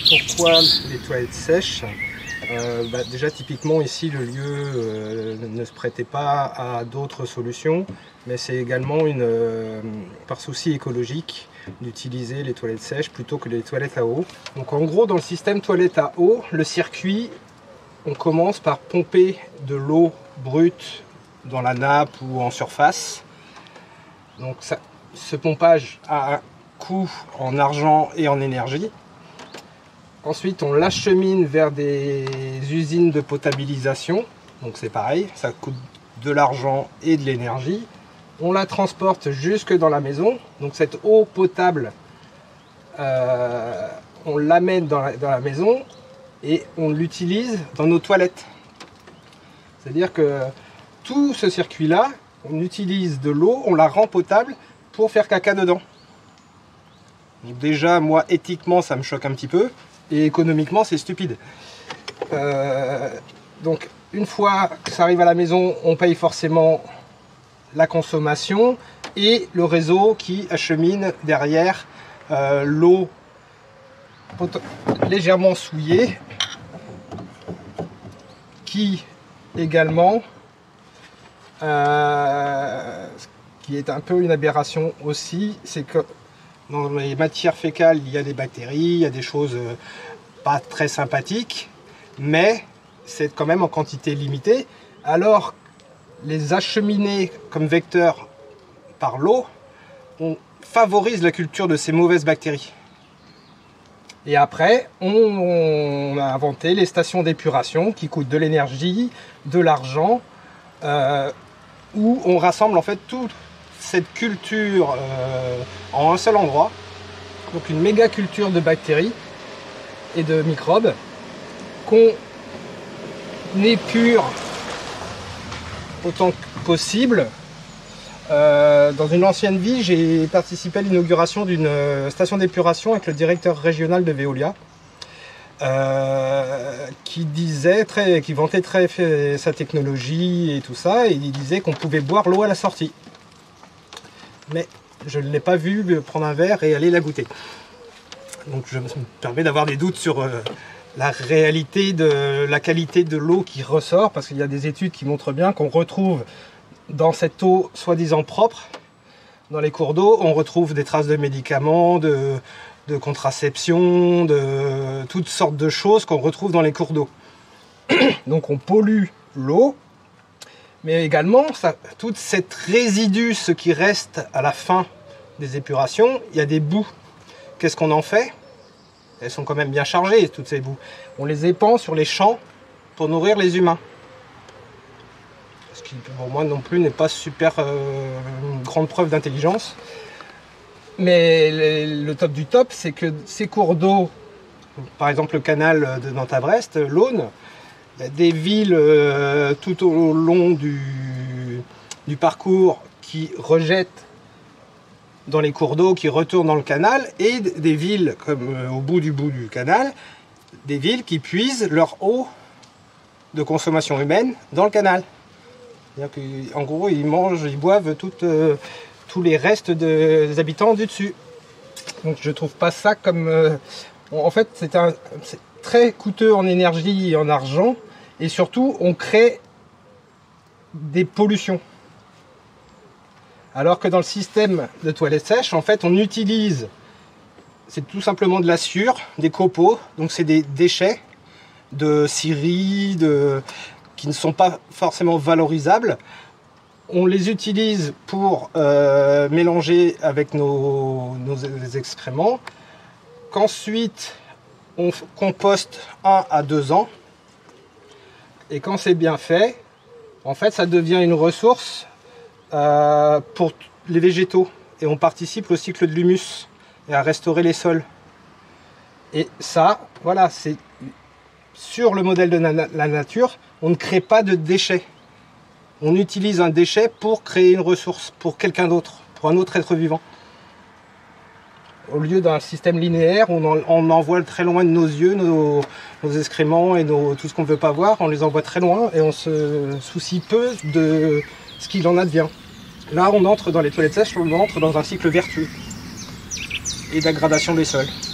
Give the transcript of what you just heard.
pourquoi les toilettes sèches? Déjà typiquement ici le lieu ne se prêtait pas à d'autres solutions, mais c'est également par souci écologique d'utiliser les toilettes sèches plutôt que les toilettes à eau. Donc en gros dans le système toilette à eau, le circuit, on commence par pomper de l'eau brute dans la nappe ou en surface. Donc ce pompage a un coût en argent et en énergie. Ensuite, on l'achemine vers des usines de potabilisation. Donc c'est pareil, ça coûte de l'argent et de l'énergie. On la transporte jusque dans la maison. Donc cette eau potable, on l'amène dans la maison et on l'utilise dans nos toilettes. C'est-à-dire que tout ce circuit-là, on utilise de l'eau, on la rend potable pour faire caca dedans. Donc déjà, moi, éthiquement, ça me choque un petit peu. Et économiquement, c'est stupide. Donc, une fois que ça arrive à la maison, on paye forcément la consommation et le réseau qui achemine derrière l'eau légèrement souillée, qui également, qui est un peu une aberration aussi, c'est que dans les matières fécales, il y a des bactéries, il y a des choses pas très sympathiques, mais c'est quand même en quantité limitée. Alors, les acheminer comme vecteurs par l'eau, on favorise la culture de ces mauvaises bactéries. Et après, on a inventé les stations d'épuration qui coûtent de l'énergie, de l'argent, où on rassemble en fait toute cette culture en un seul endroit. Donc une méga culture de bactéries et de microbes qu'on épure autant que possible. Dans une ancienne vie, j'ai participé à l'inauguration d'une station d'épuration avec le directeur régional de Veolia, qui vantait très sa technologie et tout ça, et il disait qu'on pouvait boire l'eau à la sortie. Mais je ne l'ai pas vu prendre un verre et aller la goûter. Donc je me permets d'avoir des doutes sur la réalité de la qualité de l'eau qui ressort, parce qu'il y a des études qui montrent bien qu'on retrouve dans cette eau soi-disant propre, dans les cours d'eau, on retrouve des traces de médicaments, de contraception, de toutes sortes de choses qu'on retrouve dans les cours d'eau. Donc on pollue l'eau, mais également toute cette résidus, ce qui reste à la fin des épurations, il y a des boues. Qu'est-ce qu'on en fait? Elles sont quand même bien chargées, toutes ces boues. On les épand sur les champs pour nourrir les humains. Ce qui pour moi non plus n'est pas super une grande preuve d'intelligence. Mais le top du top, c'est que ces cours d'eau, par exemple le canal de Nantes à Brest, l'Aune, des villes tout au long du parcours qui rejettent dans les cours d'eau, qui retournent dans le canal, et des villes comme au bout du canal, des villes qui puisent leur eau de consommation humaine dans le canal. En gros, ils mangent, ils boivent tous les restes des habitants du dessus. Donc je trouve pas ça comme... en fait, c'est très coûteux en énergie et en argent, et surtout, on crée des pollutions. Alors que dans le système de toilettes sèches, en fait, on utilise, c'est tout simplement de la sciure, des copeaux, donc c'est des déchets de scierie, qui ne sont pas forcément valorisables. On les utilise pour mélanger avec nos excréments, qu'ensuite on composte 1 à 2 ans, et quand c'est bien fait, en fait ça devient une ressource pour les végétaux, et on participe au cycle de l'humus et à restaurer les sols. Et ça, voilà, c'est sur le modèle de la nature, on ne crée pas de déchets. On utilise un déchet pour créer une ressource pour quelqu'un d'autre, pour un autre être vivant. Au lieu d'un système linéaire, on envoie très loin de nos yeux nos excréments et tout ce qu'on ne veut pas voir, on les envoie très loin et on se soucie peu de ce qu'il en advient. Là, on entre dans les toilettes sèches, on entre dans un cycle vertueux et d'aggradation des sols.